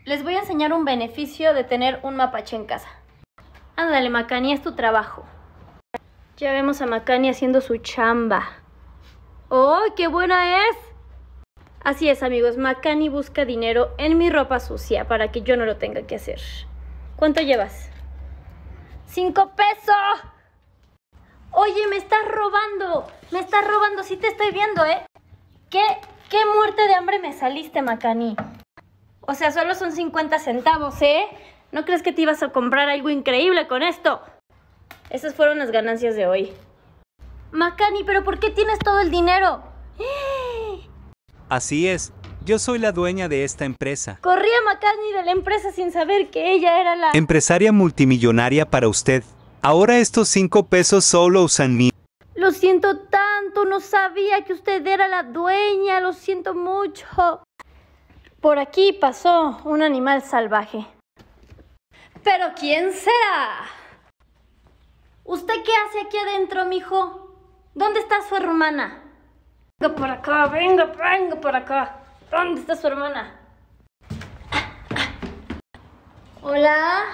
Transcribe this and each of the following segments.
Les voy a enseñar un beneficio de tener un mapache en casa. Ándale, Makani, es tu trabajo. Ya vemos a Makani haciendo su chamba. ¡Oh, qué buena es! Así es, amigos, Makani busca dinero en mi ropa sucia para que yo no lo tenga que hacer. ¿Cuánto llevas? ¡5 pesos! Oye, me estás robando. Me estás robando, sí te estoy viendo, ¿eh? ¿Qué muerte de hambre me saliste, Makani? O sea, solo son 50 centavos, ¿eh? ¿No crees que te ibas a comprar algo increíble con esto? Esas fueron las ganancias de hoy. Makani, ¿pero por qué tienes todo el dinero? Así es, yo soy la dueña de esta empresa. Corría Makani de la empresa sin saber que ella era la... Empresaria multimillonaria para usted. Ahora estos 5 pesos solo usan mí. Lo siento tanto, no sabía que usted era la dueña, lo siento mucho. Por aquí pasó un animal salvaje. ¿Pero quién será? ¿Usted qué hace aquí adentro, mijo? ¿Dónde está su hermana? Venga por acá, venga por acá. ¿Dónde está su hermana? Hola.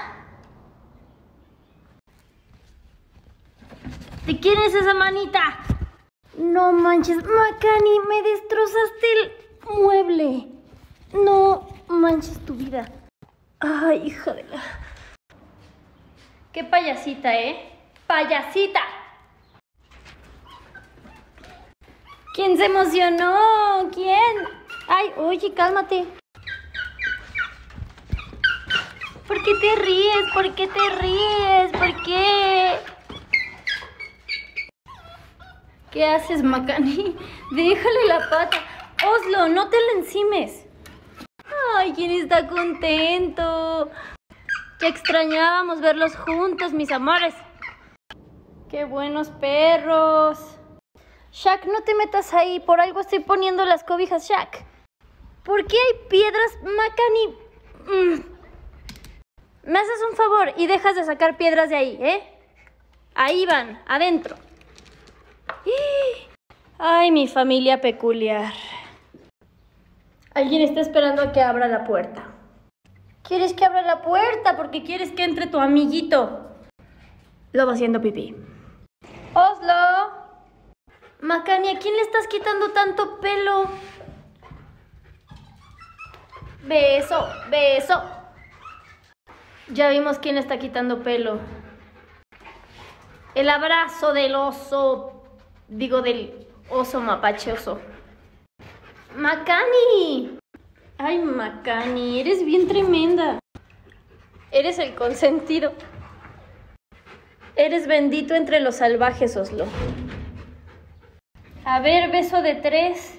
¿De quién es esa manita? No manches, Makani, me destrozaste el mueble. No manches tu vida. Ay, hija de la... Qué payasita, ¿eh? ¡Payasita! ¿Quién se emocionó? ¿Quién? Ay, oye, cálmate. ¿Por qué te ríes? ¿Por qué te ríes? ¿Por qué? ¿Qué haces, Makani? Déjale la pata. Oslo, no te la encimes. Ay, ¿quién está contento? Que extrañábamos verlos juntos, mis amores. ¡Qué buenos perros! Shaq, no te metas ahí. Por algo estoy poniendo las cobijas, Shaq. ¿Por qué hay piedras, Makani? Me haces un favor y dejas de sacar piedras de ahí, ¿eh? Ahí van, adentro. Ay, mi familia peculiar. Alguien está esperando a que abra la puerta. ¿Quieres que abra la puerta? Porque quieres que entre tu amiguito. Lo va haciendo pipí. Oslo. Makani, ¿a quién le estás quitando tanto pelo? Beso, beso. Ya vimos quién le está quitando pelo. El abrazo del oso. Digo, del oso mapache oso. ¡Makani! Ay, Makani, eres bien tremenda. Eres el consentido. Eres bendito entre los salvajes, Oslo. A ver, beso de 3.